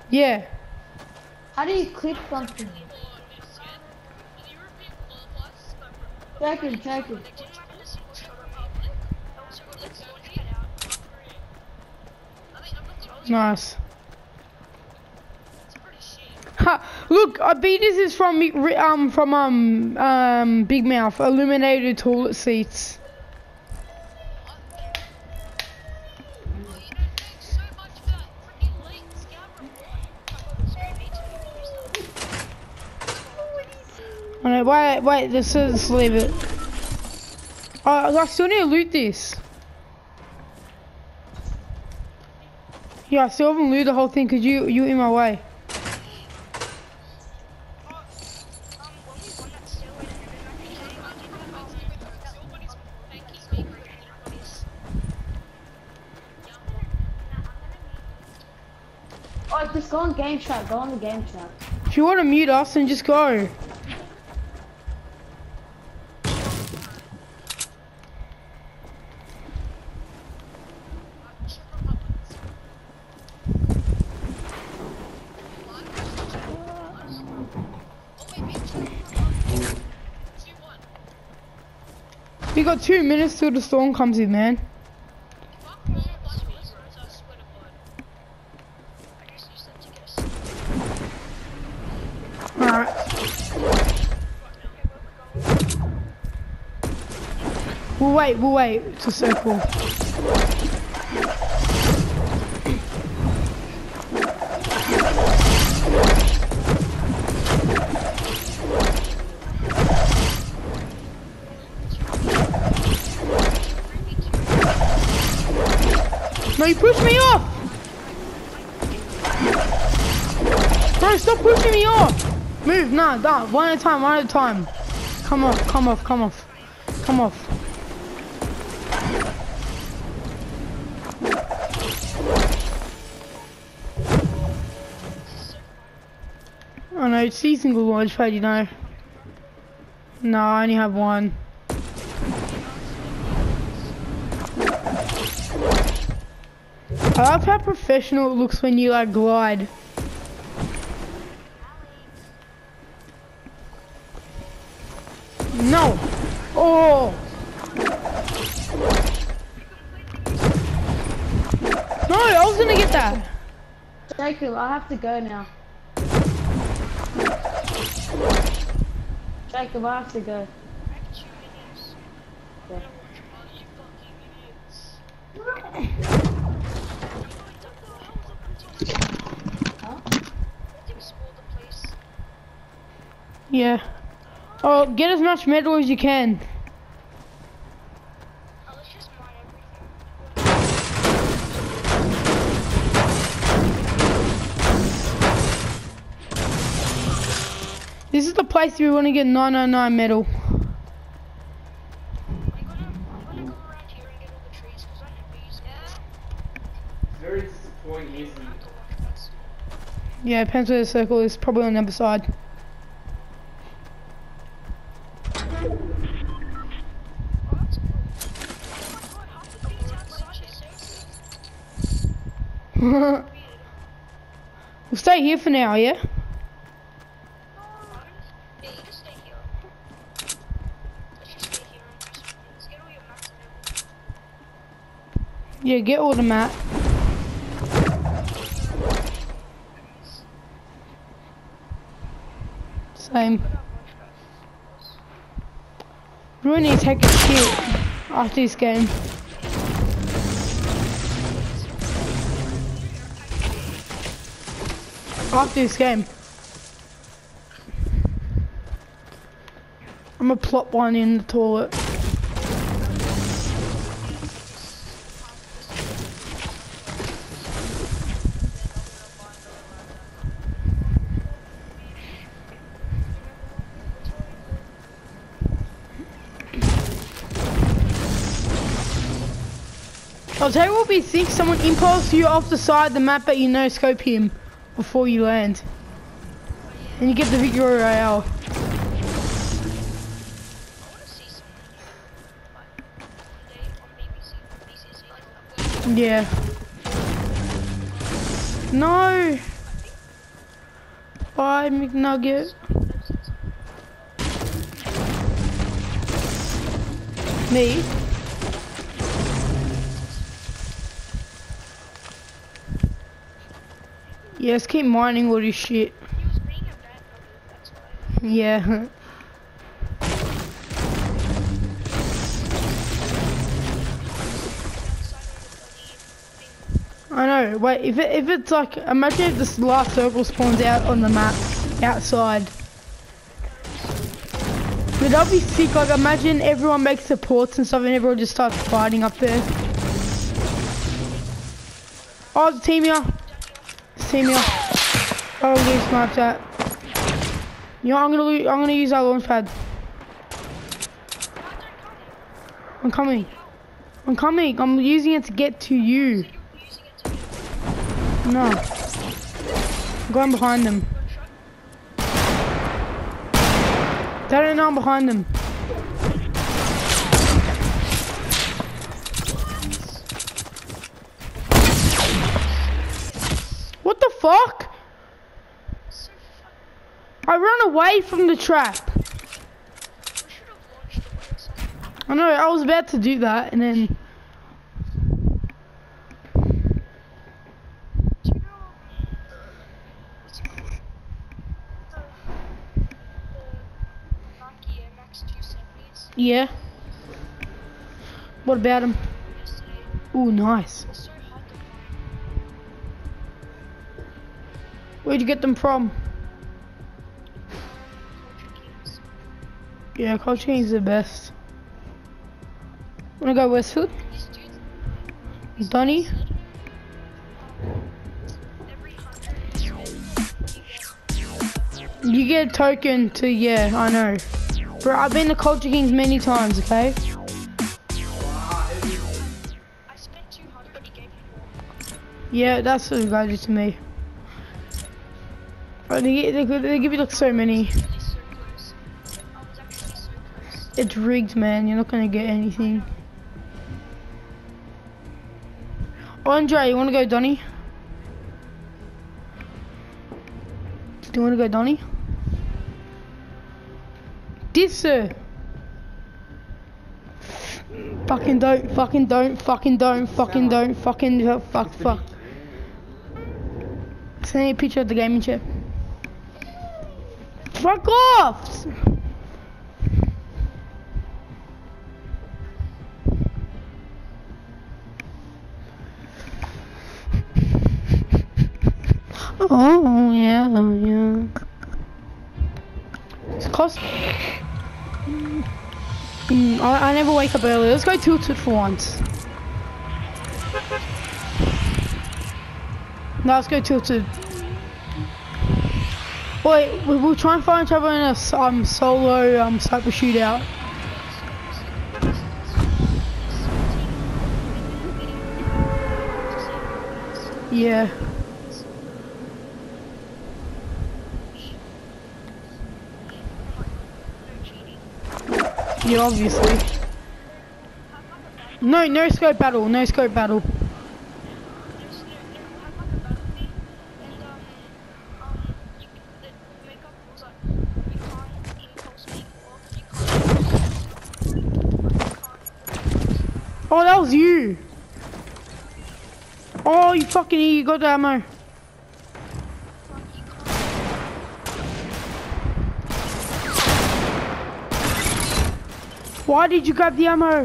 Yeah. How do you click something? Check it, check it. Nice. Ha! Look, I bet this is from Big Mouth. Illuminated toilet seats. Oh no, wait, let's leave it. I still need to loot this. Yeah, I still haven't looted the whole thing because you in my way. Oh, just go on game chat. Go on the game chat. If you want to mute us, then just go. You got 2 minutes till the storm comes in, man. Alright. We'll wait. It's a circle. No, you pushed me off! Bro, stop pushing me off! Move, nah, one at a time. Come off. Oh no, it's single launch pad, you know. No, I only have one. I love how professional it looks when you like glide. No! Oh! No, I was gonna get that! Jacob, I have to go now. Jacob, I have to go. Yeah. Yeah. Oh, get as much metal as you can. This is the place we want to get 999 metal. Very disappointing, isn't it? Yeah, depends where the circle is. Probably on the other side. We'll stay here for now, yeah? Yeah, get all the map. Same. Really need to take a shit after this game. After this game. I'm gonna plop one in the toilet. I'll tell you what we think, someone impulse you off the side of the map but you no scope him before you land. And you get the Victory Royale. Yeah. No! Bye, McNugget. Me? Yeah, let's keep mining all this shit. Yeah. I know. Wait, if it's like, imagine if this last circle spawns out on the map outside. But that'd be sick. Like, imagine everyone makes supports and stuff, and everyone just starts fighting up there. Oh, the team here. It's team here. Oh, we sniped that. You know, I'm gonna use our launch pad. I'm coming. I'm coming. I'm using it to get to you. No. I'm going behind them. They don't know I'm behind them. What the fuck? I ran away from the trap. I know, I was about to do that and then... Yeah. What about him? Ooh, nice. Where'd you get them from? Yeah, Culture King's the best. Wanna go Westfield? Donny? You get a token to, yeah, I know. Bro, I've been to Culture Kings many times, okay? Yeah, that's what the guy did to me. Bro, they give you like so many. It's rigged, man. You're not gonna get anything. Andre, you wanna go Donny? Do you wanna go Donny? This sir. Fucking don't, fucking don't, fucking don't, fucking don't, fucking fuck. Send me a picture of the gaming chair. Fuck off! Oh yeah, yeah. It's cost. I never wake up early. Let's go Tilted for once. No, let's go Tilted. Wait, we'll try and find each other in a solo sniper shootout. Yeah. Yeah, obviously. No scope battle, no scope battle. Oh, that was you. Oh, you fucking you got the ammo. Why did you grab the ammo?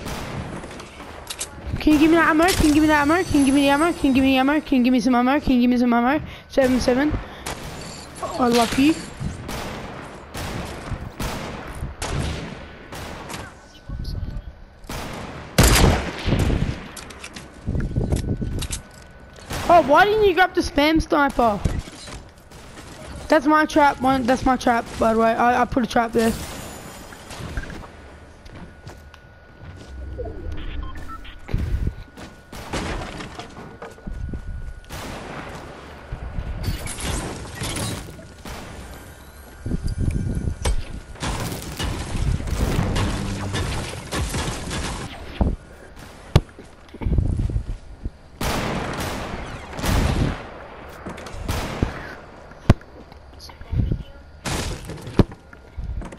Can you give me that ammo? Can you give me that ammo? Can you give me the ammo? Can you give me the ammo? Can you give me some ammo? Can you give me some ammo? 7-7. I love you. Oh, why didn't you grab the spam sniper? That's my trap. That's my trap, by the way. I put a trap there.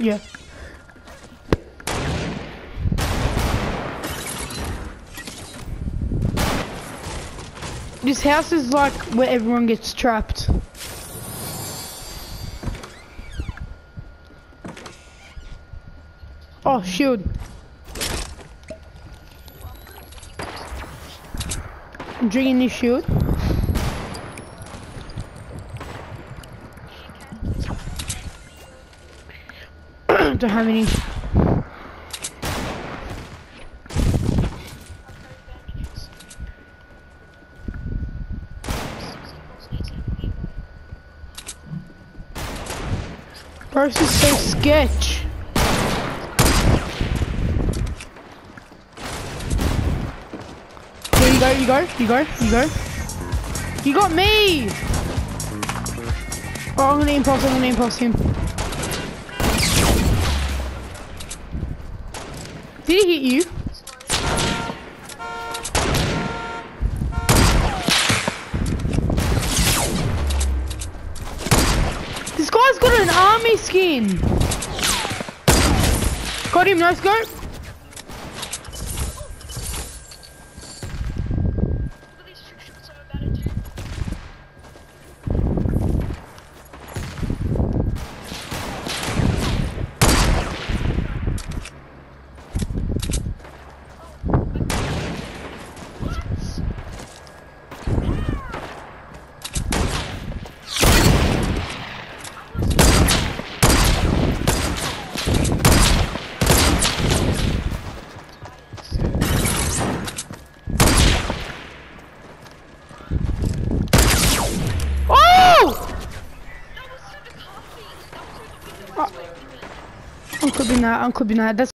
Yeah. This house is like where everyone gets trapped. Oh, shield. I'm drinking this shield. Don't have any. Bro, this is so sketch. Here you go. You got me! Oh, I'm gonna impulse him. Did he hit you? This guy's got an army skin. Got him, no scope. I'm clipping that. That's